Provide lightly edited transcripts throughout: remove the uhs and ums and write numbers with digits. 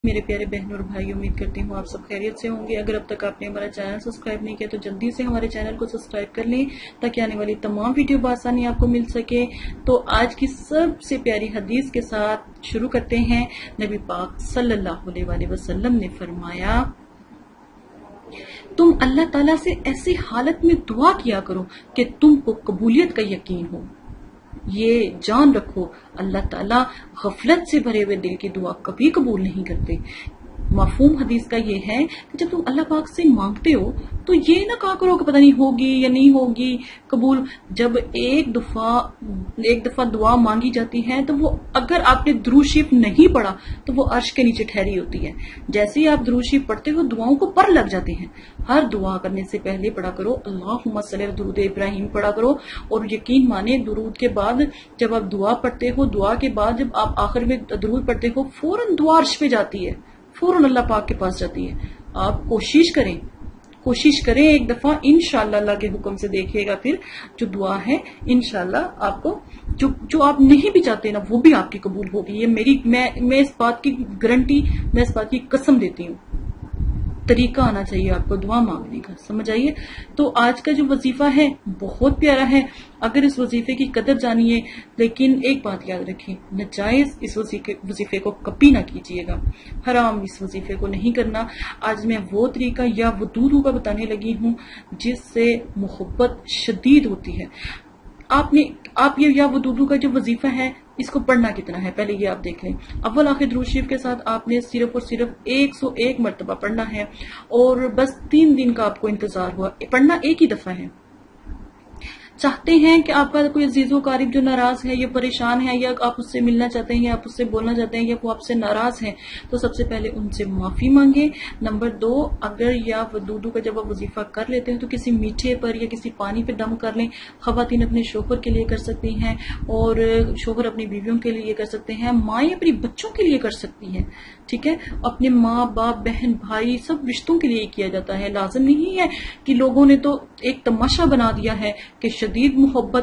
میرے پیارے بہنوں اور بھائی، امید کرتی ہوں آپ سب خیریت سے ہوں گے۔ اگر اب تک آپ نے ہمارا چینل سبسکرائب نہیں کیا تو جلدی سے ہمارے چینل کو سبسکرائب کر لیں تاکہ آنے والی تمام ویڈیو بآسانی آپ کو مل سکے۔ تو آج کی سب سے پیاری حدیث کے ساتھ شروع کرتے ہیں۔ نبی پاک صلی اللہ علیہ وآلہ وسلم نے فرمایا، تم اللہ تعالیٰ سے ایسی حالت میں دعا کیا کرو کہ تم کو قبولیت کا یقین ہو۔ یہ جان رکھو، اللہ تعالیٰ غفلت سے بھرے ہوئے دل کی دعا کبھی قبول نہیں کرتے۔ مفہوم حدیث کا یہ ہے کہ جب تم اللہ پاک سے مانگتے ہو تو یہ نہ کہا کرو کہ پتہ نہیں ہوگی یا نہیں ہوگی قبول۔ جب ایک دفعہ دعا مانگی جاتی ہے تو وہ اگر آپ نے درود شریف نہیں پڑھا تو وہ عرش کے نیچے ٹھہری ہوتی ہے۔ جیسے ہی آپ درود شریف پڑھتے ہو دعاؤں کو پر لگ جاتے ہیں۔ ہر دعا کرنے سے پہلے پڑھا کرو اللہم صلی علی درود ابراہیم پڑھا کرو، اور یقین مانے درود کے بعد جب آپ دعا پڑھتے ہو، دعا کے بعد جب آپ آخر میں درود پڑھتے ہو، فوراً دعا عرش پہ جاتی ہے، فوراً اللہ پاک کے پاس جاتی ہے۔ آپ کوشش کریں ایک دفعہ، انشاءاللہ اللہ کے حکم سے دیکھیے گا پھر جو دعا ہے انشاءاللہ آپ کو جو آپ نہیں بھی چاہتے نا وہ بھی آپ کی قبول ہوگی۔ یہ میں اس بات کی گارنٹی، میں اس بات کی قسم دیتی ہوں۔ طریقہ آنا چاہیے آپ کو دعا مانگنے کا، سمجھ آئیے۔ تو آج کا جو وظیفہ ہے بہت پیارا ہے، اگر اس وظیفے کی قدر جانیے، لیکن ایک بات یاد رکھیں، ناجائز اس وظیفے کو کبھی نہ کیجیے گا، حرام اس وظیفے کو نہیں کرنا۔ آج میں وہ طریقہ یا ودودو کا بتانے لگی ہوں جس سے محبت شدید ہوتی ہے۔ آپ یہ یا ودودو کا جو وظیفہ ہے اس کو پڑھنا کتنا ہے پہلے یہ آپ دیکھ لیں۔ اول آخر درود شریف کے ساتھ آپ نے صرف اور صرف 101 مرتبہ پڑھنا ہے، اور بس 3 دن کا آپ کو انتظار ہوا، پڑھنا ایک ہی دفعہ ہے۔ چاہتے ہیں کہ آپ کا کوئی عزیز و قریب جو ناراض ہے یا پریشان ہے، یا آپ اس سے ملنا چاہتے ہیں یا آپ اس سے بولنا چاہتے ہیں یا وہ آپ سے ناراض ہیں، تو سب سے پہلے ان سے معافی مانگیں۔ نمبر 2، اگر یا ودودو کا جب آپ وظیفہ کر لیتے ہیں تو کسی میٹھے پر یا کسی پانی پہ دم کر لیں۔ خواتین اپنے شوہر کے لیے کر سکتی ہیں، اور شوہر اپنی بیویوں کے لیے کر سکتے ہیں، مائیں اپنی بچوں کے لیے کر سکتی ہیں، ٹھیک ہے۔ اپنے ماں باپ بہن بھائی سب رشتوں کے لیے کیا جاتا ہے۔ لازم نہیں ہے کہ لوگوں نے تو ایک تماشا بنا دیا ہے کہ شدید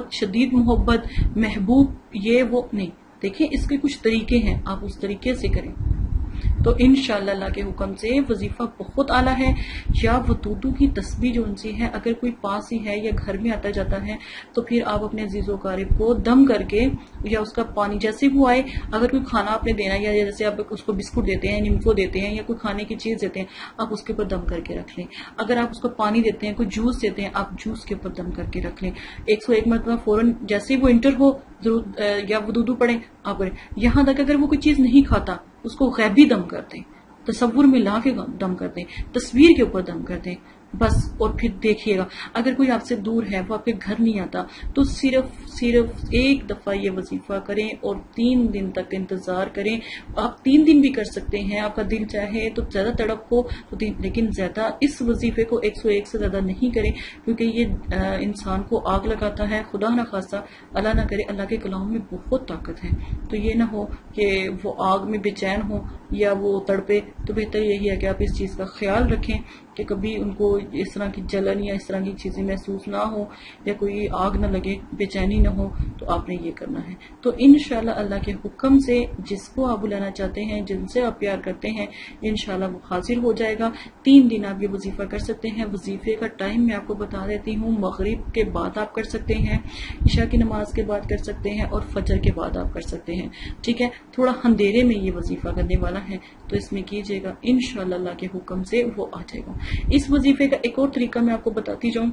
محبت محبوب یہ وہ نہیں، دیکھیں اس کے کچھ طریقے ہیں، آپ اس طریقے سے کریں تو انشاءاللہ اللہ کے حکم سے وظیفہ بہت اعلیٰ ہے۔ یا ودودو کی تسبیح جو ان سے ہے، اگر کوئی پاس ہی ہے یا گھر میں آتا جاتا ہے تو پھر آپ اپنے عزیز و قریب کو دم کر کے، یا اس کا پانی جیسے وہ آئے، اگر کوئی کھانا آپ نے دینا یا جیسے آپ اس کو بسکٹ دیتے ہیں، نمکو دیتے ہیں یا کوئی کھانے کی چیز دیتے ہیں، آپ اس کے اوپر دم کر کے رکھ لیں۔ اگر آپ اس کو پانی دیتے ہیں، کوئی جوس دیتے ہیں، آپ جوس کے اوپر دم کر کے رکھ لیں۔ 101 مرتبہ فوراً جیسے وہ انٹر ہو یا ودودو پڑھیں آپ کریں۔ یہاں تک اگر وہ کوئی چیز نہیں کھاتا اس کو غیبی دم کر دیں، تصور میں لا کے دم کر دیں، تصویر کے اوپر دم کر دیں بس۔ اور پھر دیکھیے گا اگر کوئی آپ سے دور ہے، وہ آپ کے گھر نہیں آتا، تو صرف ایک دفعہ یہ وظیفہ کریں اور 3 دن تک انتظار کریں۔ آپ 3 دن بھی کر سکتے ہیں، آپ کا دل چاہے تو زیادہ تڑپ ہو تو لیکن زیادہ اس وظیفے کو 101 سے زیادہ نہیں کریں، کیونکہ یہ انسان کو آگ لگاتا ہے۔ خدا نہ خواستہ، اللہ نہ کرے، اللہ کے کلام میں بہت طاقت ہے، تو یہ نہ ہو کہ وہ آگ میں بے چین ہو یا وہ تڑپے۔ تو بہتر یہی ہے کہ آپ اس چیز کا خیال رکھیں کہ کبھی ان کو اس طرح کی جلن یا اس طرح کی چیزیں محسوس نہ ہو، یا کوئی آگ نہ لگے، بے چینی نہ ہو، تو آپ نے یہ کرنا ہے۔ تو انشاءاللہ اللہ کے حکم سے جس کو آپ بلانا چاہتے ہیں، جن سے آپ پیار کرتے ہیں، انشاءاللہ وہ حاضر ہو جائے گا۔ 3 دن آپ یہ وظیفہ کر سکتے ہیں۔ وظیفے کا ٹائم میں آپ کو بتا دیتی ہوں، مغرب کے بعد آپ کر سکتے ہیں، عشاء کی نماز کے بعد کر سکتے ہیں، اور فجر کے بعد آپ کر سکتے ہیں، ٹھیک ہے۔ تھوڑا اندھیرے میں یہ وظیفہ کرنے والا ہے تو اس میں کیجیے گا، انشاءاللہ اللہ کے حکم سے وہ آ جائے گا۔ اس وظیفے کا ایک اور طریقہ میں آپ کو بتاتی جاؤں۔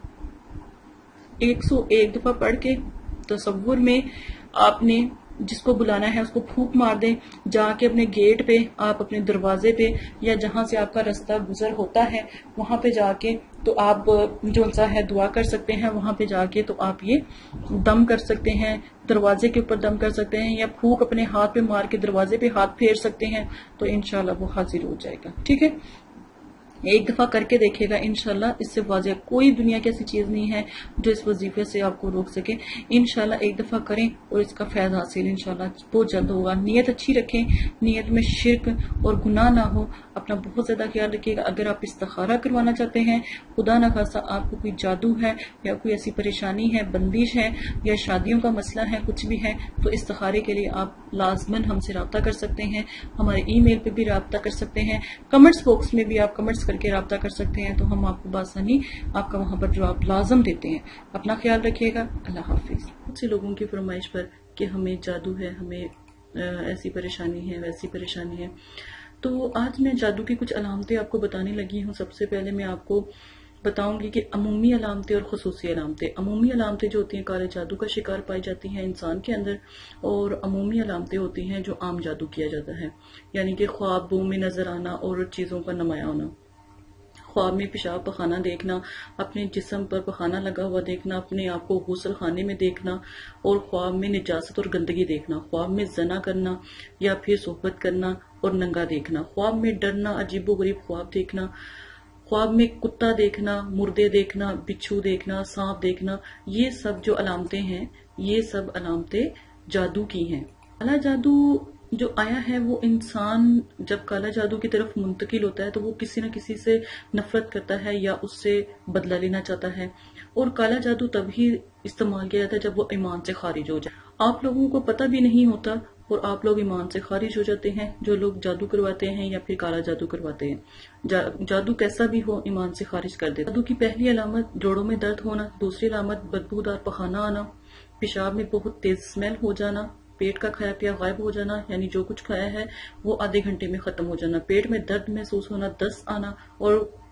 101 دفعہ پڑھ کے تصور میں آپ نے جس کو بلانا ہے اس کو پھونک مار دیں، جا کے اپنے گیٹ پہ، آپ اپنے دروازے پہ، یا جہاں سے آپ کا رستہ گزر ہوتا ہے وہاں پہ جا کے تو آپ جو سا ہے دعا کر سکتے ہیں۔ وہاں پہ جا کے تو آپ یہ دم کر سکتے ہیں، دروازے کے اوپر دم کر سکتے ہیں، یا پھونک اپنے ہاتھ پہ مار کے دروازے پہ ہاتھ پھیر سکتے ہیں، تو انشاءاللہ وہ حاضر ہو جائے گا، ٹھیک ہے۔ ایک دفعہ کر کے دیکھے گا انشاءاللہ، اس سے واضح کوئی دنیا کی ایسی چیز نہیں ہے جو اس وظیفے سے آپ کو روک سکے۔ انشاءاللہ ایک دفعہ کریں اور اس کا فیض حاصل انشاءاللہ بہت جلد ہوگا۔ نیت اچھی رکھیں، نیت میں شرک اور گناہ نہ ہو، اپنا بہت زیادہ خیال رکھیے گا۔ اگر آپ استخارہ کروانا چاہتے ہیں، خدا نہ خاصا آپ کو کوئی جادو ہے یا کوئی ایسی پریشانی ہے، بندش ہے یا شادیوں کا مسئلہ ہے، کچھ بھی ہے، تو استخارے کے لیے آپ لازماً ہم سے رابطہ کر سکتے ہیں، ہمارے ای میل پہ بھی رابطہ کر سکتے ہیں، کمنٹس باکس میں بھی آپ کمنٹس کر کے رابطہ کر سکتے ہیں، تو ہم آپ کو بآسانی آپ کا وہاں پر جواب لازم دیتے ہیں۔ اپنا خیال رکھیے گا، اللہ حافظ۔ بہت سے لوگوں کی فرمائش پر کہ ہمیں جادو ہے، ہمیں ایسی پریشانی ہے، ویسی پریشانی ہے، تو آج میں جادو کی کچھ علامتیں آپ کو بتانے لگی ہوں۔ سب سے پہلے میں آپ کو بتاؤں گی کہ عمومی علامتیں اور خصوصی علامتیں۔ عمومی علامتیں جو ہوتی ہیں کالے جادو کا شکار پائی جاتی ہیں انسان کے اندر، اور عمومی علامتیں ہوتی ہیں جو عام جادو کیا جاتا ہے، یعنی کہ خوابوں میں نظر آنا اور چیزوں کا نمایاں ہونا، خواب میں پیشاب پخانہ دیکھنا، اپنے جسم پر پخانہ لگا ہوا دیکھنا، اپنے آپ کو غسل خانے میں دیکھنا، اور خواب میں نجاست اور گندگی دیکھنا، خواب میں زنا کرنا یا پھر صحبت کرنا اور ننگا دیکھنا، خواب میں ڈرنا، عجیب و غریب خواب دیکھنا، خواب میں کتا دیکھنا، مردے دیکھنا، بچھو دیکھنا، سانپ دیکھنا، یہ سب جو علامتیں ہیں، یہ سب علامتیں جادو کی ہیں۔ کالا جادو جو آیا ہے، وہ انسان جب کالا جادو کی طرف منتقل ہوتا ہے تو وہ کسی نہ کسی سے نفرت کرتا ہے یا اس سے بدلہ لینا چاہتا ہے، اور کالا جادو تب ہی استعمال کیا جاتا ہے جب وہ ایمان سے خارج ہو جائے۔ آپ لوگوں کو پتہ بھی نہیں ہوتا اور آپ لوگ ایمان سے خارج ہو جاتے ہیں، جو لوگ جادو کرواتے ہیں یا پھر کالا جادو کرواتے ہیں۔ جادو کیسا بھی ہو ایمان سے خارج کر دیتا۔ جادو کی پہلی علامت جوڑوں میں درد ہونا، دوسری علامت بدبودار پخانہ آنا، پیشاب میں بہت تیز اسمیل ہو جانا، پیٹ کا کھایا پیا غائب ہو جانا، یعنی جو کچھ کھایا ہے وہ آدھے گھنٹے میں ختم ہو جانا، پیٹ میں درد محسوس ہونا، دست آنا اور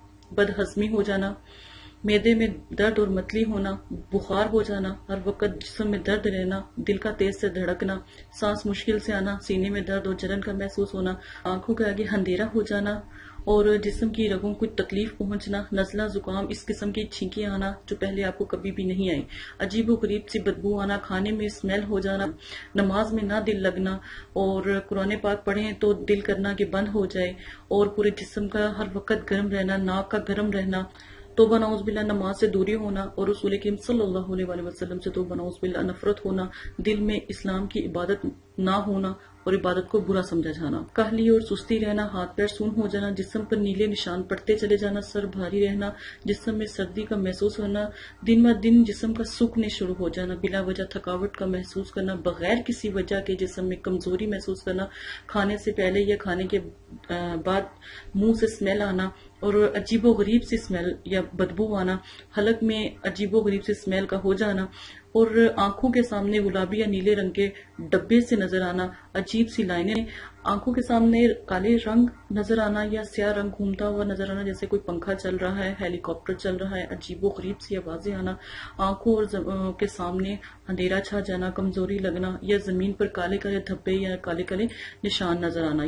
بدہضمی ہو جانا، معدے میں درد اور متلی ہونا، بخار ہو جانا، ہر وقت جسم میں درد رہنا، دل کا تیز سے دھڑکنا، سانس مشکل سے آنا، سینے میں درد اور جلن کا محسوس ہونا، آنکھوں کے آگے اندھیرا ہو جانا اور جسم کی رگوں کو تکلیف پہنچنا، نزلہ زکام، اس قسم کی چھینکیں آنا جو پہلے آپ کو کبھی بھی نہیں آئی، عجیب و غریب سی بدبو آنا، کھانے میں اسمیل ہو جانا، نماز میں نہ دل لگنا، اور قرآن پاک پڑھیں تو دل کرنا کہ بند ہو جائے، اور پورے جسم کا ہر وقت گرم رہنا، ناک کا گرم رہنا، توبہ نعوذ باللہ نماز سے دوری ہونا، اور رسول کریم صلی اللہ علیہ وآلہ وسلم سے توبہ نعوذ باللہ نفرت ہونا، دل میں اسلام کی عبادت نہ ہونا اور عبادت کو برا سمجھا جانا، کاہلی اور سستی رہنا، ہاتھ پیر سون ہو جانا، جسم پر نیلے نشان پڑتے چلے جانا، سر بھاری رہنا، جسم میں سردی کا محسوس ہونا، دن بہ دن جسم کا سوکھنے شروع ہو جانا، بلا وجہ تھکاوٹ کا محسوس کرنا، بغیر کسی وجہ کے جسم میں کمزوری محسوس کرنا، کھانے سے پہلے یا کھانے کے بعد منہ سے اسمیل آنا اور عجیب و غریب سی اسمیل یا بدبو آنا، حلق میں عجیب و غریب سی اسمیل کا ہو جانا، اور آنکھوں کے سامنے گلابی یا نیلے رنگ کے ڈبے سے نظر آنا، عجیب سی لائنیں، آنکھوں کے سامنے کالے رنگ نظر آنا یا سیاہ رنگ گھومتا ہوا نظر آنا، جیسے کوئی پنکھا چل رہا ہے، ہیلی کاپٹر چل رہا ہے، عجیب و غریب سی آوازیں آنا، آنکھوں اور کے سامنے اندھیرا چھا جانا، کمزوری لگنا یا زمین پر کالے کالے دھبے یا کالے کالے نشان نظر آنا،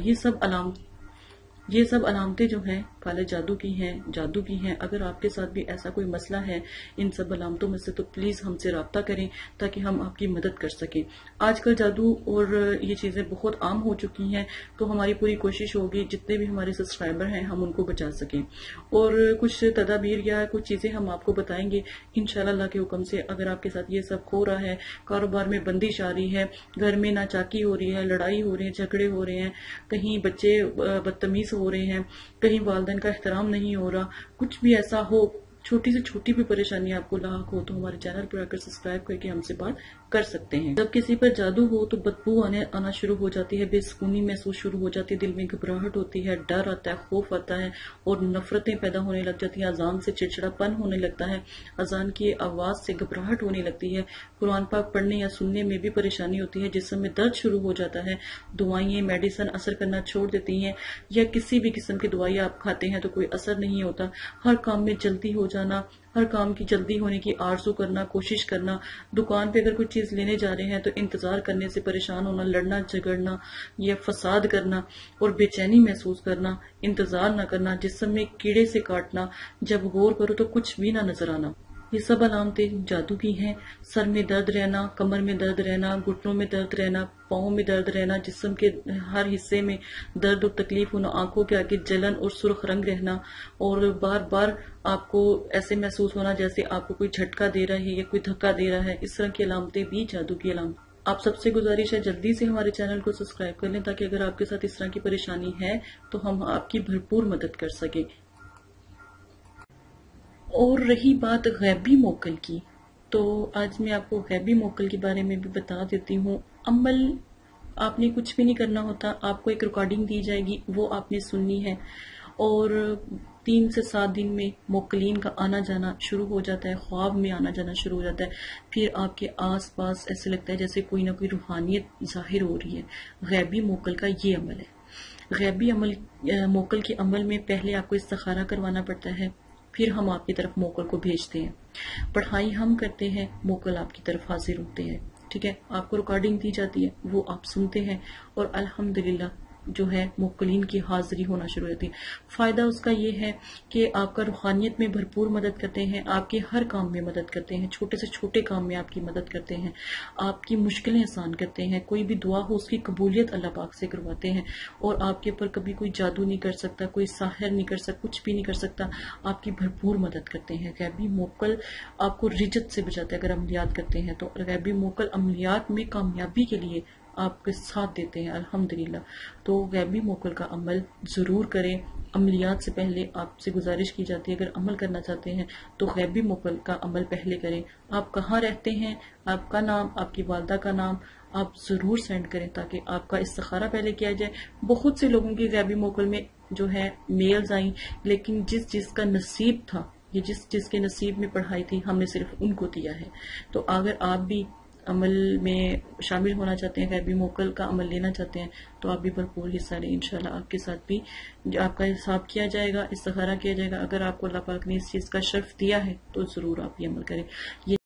یہ سب علامتیں جو ہیں کالے جادو کی ہیں، جادو کی ہیں۔ اگر آپ کے ساتھ بھی ایسا کوئی مسئلہ ہے ان سب علامتوں میں سے، تو پلیز ہم سے رابطہ کریں تاکہ ہم آپ کی مدد کر سکیں۔ آج کل جادو اور یہ چیزیں بہت عام ہو چکی ہیں، تو ہماری پوری کوشش ہوگی جتنے بھی ہمارے سبسکرائبر ہیں ہم ان کو بچا سکیں، اور کچھ تدابیر یا کچھ چیزیں ہم آپ کو بتائیں گے انشاءاللہ اللہ کے حکم سے۔ اگر آپ کے ساتھ یہ سب ہو رہا ہے، کاروبار میں بندش آ رہی ہے، گھر میں ناچاکی ہو رہی ہے، لڑائی ہو رہی ہے، جھگڑے ہو رہے ہیں، کہیں بچے بدتمیز ہو رہے ہیں، کہیں والدین کا احترام نہیں ہو رہا، کچھ بھی ایسا ہو، چھوٹی سے چھوٹی بھی پریشانی آپ کو لاحق ہو، تو ہمارے چینل پر آ کر سبسکرائب کر کے ہم سے بات کر سکتے ہیں۔ جب کسی پر جادو ہو تو بدبو آنا شروع ہو جاتی ہے، بے سکونی محسوس شروع ہو جاتی ہے، دل میں گھبراہٹ ہوتی ہے، ڈر آتا ہے، خوف آتا ہے اور نفرتیں پیدا ہونے لگ جاتی ہیں، اذان سے چڑچڑا پن ہونے لگتا ہے، اذان کی آواز سے گھبراہٹ ہونے لگتی ہے، قرآن پاک پڑھنے یا سننے میں بھی پریشانی ہوتی ہے، جسم میں درد شروع ہو جاتا ہے، دوائیں میڈیسن اثر کرنا چھوڑ دیتی ہیں، یا کسی بھی قسم کی دوائی آپ کھاتے ہیں تو کوئی اثر نہیں ہوتا، ہر کام میں جلدی ہو جانا، ہر کام کی جلدی ہونے کی آرزو کرنا، کوشش کرنا، دکان پہ اگر کوئی چیز لینے جا رہے ہیں تو انتظار کرنے سے پریشان ہونا، لڑنا جھگڑنا یا فساد کرنا اور بے چینی محسوس کرنا، انتظار نہ کرنا، جسم میں کیڑے سے کاٹنا، جب غور کرو تو کچھ بھی نہ نظر آنا، یہ سب علامتیں جادو کی ہیں۔ سر میں درد رہنا، کمر میں درد رہنا، گھٹنوں میں درد رہنا، پاؤں میں درد رہنا، جسم کے ہر حصے میں درد اور تکلیف ہونا، آنکھوں کے آگے جلن اور سرخ رنگ رہنا، اور بار بار آپ کو ایسے محسوس ہونا جیسے آپ کو کوئی جھٹکا دے رہا ہے یا کوئی دھکا دے رہا ہے، اس طرح کی علامتیں بھی جادو کی علامت۔ آپ سب سے گزارش ہے جلدی سے ہمارے چینل کو سبسکرائب کر لیں تاکہ اگر آپ کے ساتھ اس طرح کی پریشانی ہے تو ہم آپ کی بھرپور مدد کر سکیں۔ اور رہی بات غیبی موکل کی، تو آج میں آپ کو غیبی موکل کے بارے میں بھی بتا دیتی ہوں۔ عمل آپ نے کچھ بھی نہیں کرنا ہوتا، آپ کو ایک ریکارڈنگ دی جائے گی، وہ آپ نے سننی ہے، اور 3 سے 7 دن میں موکلین کا آنا جانا شروع ہو جاتا ہے، خواب میں آنا جانا شروع ہو جاتا ہے۔ پھر آپ کے آس پاس ایسے لگتا ہے جیسے کوئی نہ کوئی روحانیت ظاہر ہو رہی ہے۔ غیبی موکل کا یہ عمل ہے۔ غیبی موکل کے عمل میں پہلے آپ کو استخارہ کروانا پڑتا ہے، پھر ہم آپ کی طرف موکل کو بھیجتے ہیں، پڑھائی ہم کرتے ہیں، موکل آپ کی طرف حاضر ہوتے ہیں، ٹھیک ہے۔ آپ کو ریکارڈنگ دی جاتی ہے، وہ آپ سنتے ہیں، اور الحمدللہ جو ہے موکلین کی حاضری ہونا شروع ہوتی ہے۔ فائدہ اس کا یہ ہے کہ آپ کا روحانیت میں بھرپور مدد کرتے ہیں، آپ کے ہر کام میں مدد کرتے ہیں، چھوٹے سے چھوٹے کام میں آپ کی مدد کرتے ہیں، آپ کی مشکلیں آسان کرتے ہیں، کوئی بھی دعا ہو اس کی قبولیت اللہ پاک سے کرواتے ہیں، اور آپ کے اوپر کبھی کوئی جادو نہیں کر سکتا، کوئی ساحر نہیں کر سکتا، کچھ بھی نہیں کر سکتا، آپ کی بھرپور مدد کرتے ہیں۔ غیبی موکل آپ کو رجت سے بچاتا ہے۔ اگر عملیات کرتے ہیں تو غیبی موکل عملیات میں کامیابی کے لیے آپ کے ساتھ دیتے ہیں، الحمدللہ۔ تو غیبی موکل کا عمل ضرور کریں۔ عملیات سے پہلے آپ سے گزارش کی جاتی ہے اگر عمل کرنا چاہتے ہیں تو غیبی موکل کا عمل پہلے کریں۔ آپ کہاں رہتے ہیں، آپ کا نام، آپ کی والدہ کا نام آپ ضرور سینڈ کریں تاکہ آپ کا استخارہ پہلے کیا جائے۔ بہت سے لوگوں کی غیبی موکل میں جو ہے میلز آئیں، لیکن جس کا نصیب تھا، یہ جس کے نصیب میں پڑھائی تھی، ہم نے صرف ان کو دیا ہے۔ تو اگر آپ بھی عمل میں شامل ہونا چاہتے ہیں، غیبی موکل کا عمل لینا چاہتے ہیں، تو آپ بھی بھرپور حصہ لیں۔ انشاءاللہ آپ کے ساتھ بھی آپ کا حساب کیا جائے گا، استخارہ کیا جائے گا۔ اگر آپ کو اللہ پاک نے اس چیز کا شرف دیا ہے تو ضرور آپ یہ عمل کریں۔ یہ